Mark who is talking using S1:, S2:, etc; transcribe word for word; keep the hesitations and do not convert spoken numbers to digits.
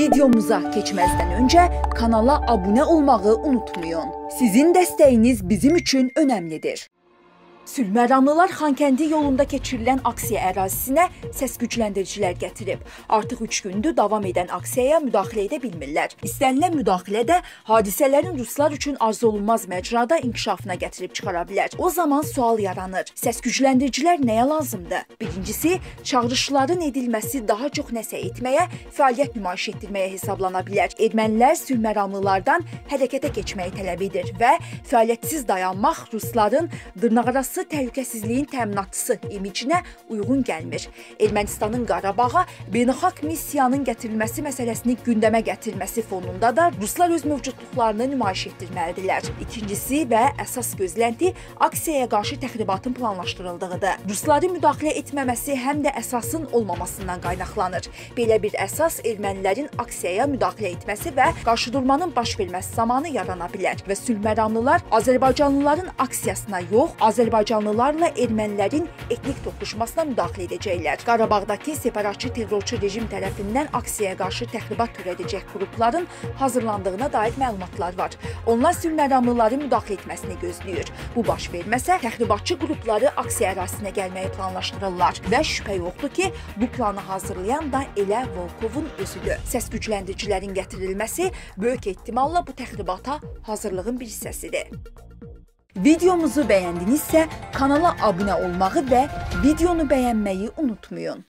S1: Videomuza keçməzdən öncə kanala abunə olmağı unutmayın. Sizin dəstəyiniz bizim üçün önəmlidir. Sülhməramlılar Xankəndi yolunda keçirilən aksiya ərazisinə səs gücləndiricilər gətirib. Artıq üç gündür davam edən aksiyaya müdaxilə edə bilmirlər. İstənilən müdaxilə də hadisələrin ruslar üçün arzu olunmaz məcrada inkişafına gətirib çıxara bilər. O zaman sual yaranır. Səs gücləndiricilər nəyə lazımdır? Birincisi, çağırışların edilməsi daha çox nəsə etməyə, fəaliyyət nümayiş etdirməyə hesablana bilər. Ermənilər Sülhməramlılardan hərəkətə keçməyi tələb edir və fəaliyyətsiz dayanmaq rusların dırnaqarası təhlükəsizliyin təminatçısı imicinə uyğun gəlmir. Ermənistanın Qarabağa beynəlxalq missiyanın gətirilməsi məsələsini gündəmə gətirməsi fonunda da ruslar öz mövcudluqlarını nümayiş etdirməlidirlər. İkincisi və əsas gözlənti aksiyaya qarşı təxribatın planlaşdırıldığıdır. Rusların müdaxilə etməməsi həm də əsasın olmamasından qaynaqlanır. Belə bir əsas ermənilərin aksiyaya müdaxilə etməsi və qarşıdurmanın baş verməsi zamanı yarana bilər və Sülhməramlılar Azərbaycanlıların aksiyasına yox, Azərbaycan Azərbaycanlılarla ermənilərin etnik toqquşmasına müdaxilə edəcəklər. Qarabağdakı separatçı terrorçu rejim tərəfindən aksiyaya qarşı təxribat törədəcək qrupların hazırlandığına dair məlumatlar var. Onlar Sülhməramlıların müdaxilə etməsini gözləyir. Bu baş verməsə, təxribatçı qrupları aksiya ərazisinə gəlməyi planlaşdırırlar və şübhə yoxdur ki, bu planı hazırlayan da elə Volkovun özüdür. Səs gücləndiricilərin gətirilməsi böyük ehtimalla bu təxribata hazırlığın bir hissəsidir. Videomuzu bəyəndinizsə kanala abunə olmağı və videonu bəyənməyi unutmayın.